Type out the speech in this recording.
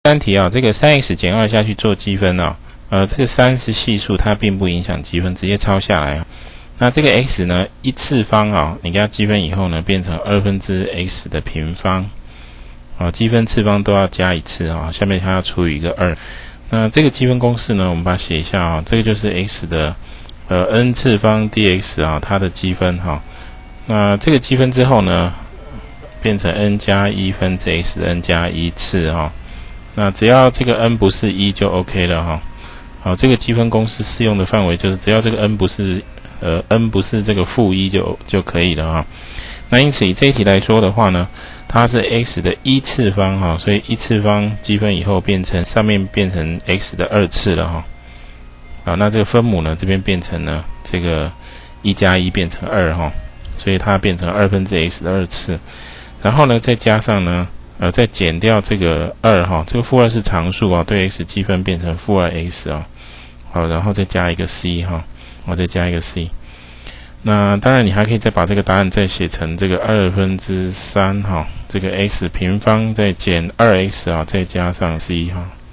单题啊，这个 3x 减2下去做积分啊，这个3是系数，它并不影响积分，直接抄下来啊。那这个 x 呢，一次方啊，你给它积分以后呢，变成2/x 的平方啊，积分次方都要加一次啊，下面它要除以一个2。那这个积分公式呢，我们把它写一下啊，这个就是 x 的n 次方 dx 啊，它的积分哈。那这个积分之后呢，变成 n 加1分之 x 的 n 加1次哈。那只要这个 n 不是1就 OK 了哈。好，这个积分公式适用的范围就是只要这个 n 不是这个负1就可以了哈。那因此以这一题来说的话呢，它是 x 的1次方哈，所以1次方积分以后上面变成 x 的2次了哈。好，那这个分母呢这边变成呢这个1加1变成2哈，所以它变成2/x 的2次，然后呢再加上呢再减掉这个2哈，这个负2是常数啊，对 x 积分变成负2x 啊，好，然后再加一个 c 哈，我再加一个 c。那当然你还可以再把这个答案再写成这个2/3哈，这个 x 平方再减2x 啊，再加上 c 哈。